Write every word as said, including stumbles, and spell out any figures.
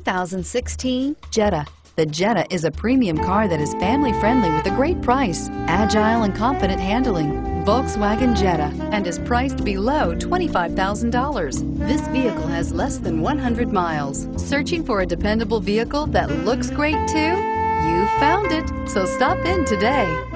thousand sixteen Jetta. The Jetta is a premium car that is family-friendly with a great price, agile and confident handling. Volkswagen Jetta, and is priced below twenty-five thousand dollars. This vehicle has less than one hundred miles. Searching for a dependable vehicle that looks great too? You found it, so stop in today.